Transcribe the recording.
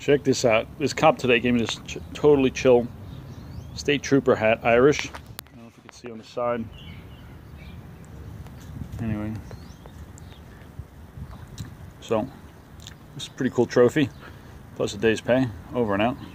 Check this out. This cop today gave me this totally chill state trooper hat, Irish. I don't know if you can see on the side. Anyway, so this is a pretty cool trophy, plus a day's pay. Over and out.